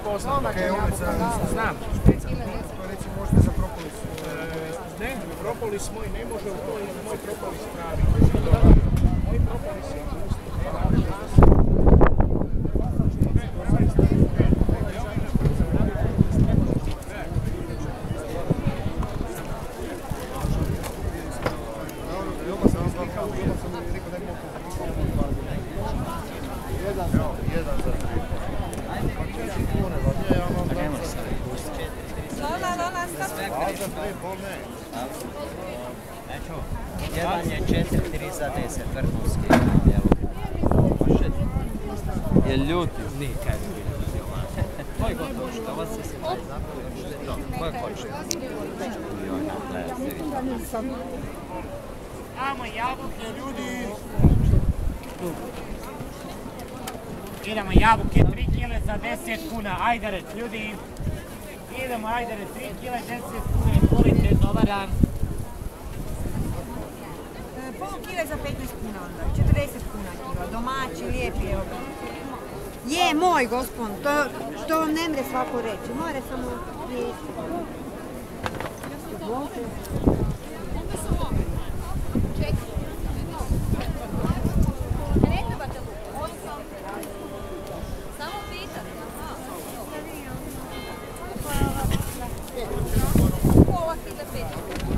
poznam. Znam. Recimo možete za propolis? Ne, propolis moj ne može, to je moj propolis pravi. Moj propolis je gusti. Jedan je 4 za 10, vrhunski. Je ljuti? Nije, kaj bi ljuti. Moj gotovo što, ovo se se pravi zapravo. Koje hoće? Amo jabuke, ljudi! Idemo jabuke, 3 kile za 10 kuna, ajdere, ljudi! Idemo, ajdere, 3 kile, 10 kuna, volite, dobar dan! Pol kile za 15 kuna onda, 40 kuna kilo, domaći, lijepi, evo. Je, moj gospon, to ne mre svako reći, more samo riješiti. Samo pitam. Pola kile 5.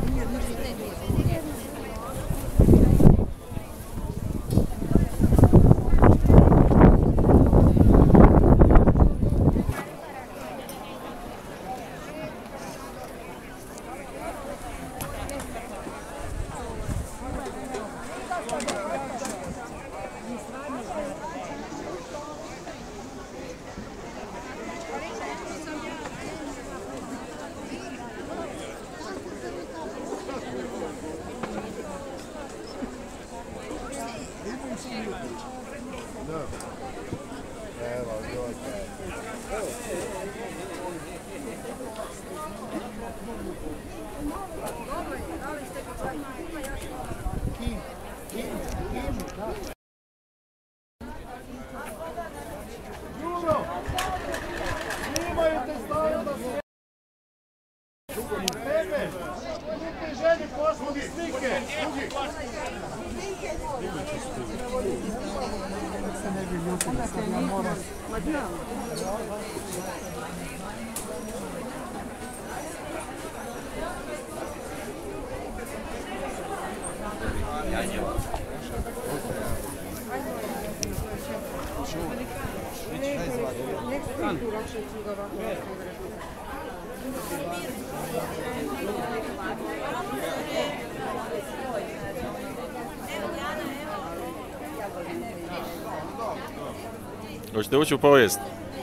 Hoćete ući u povijest?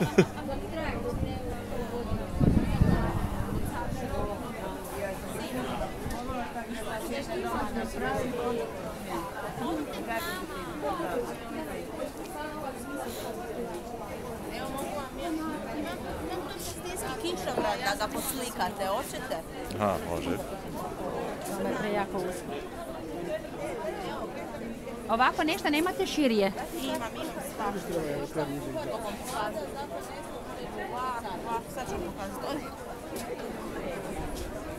Da poslikate, hoćete? Aha, može. Ovo je prejako usko. Ovako nešto nemate širije? Imam svašta. Sad ću pokazati.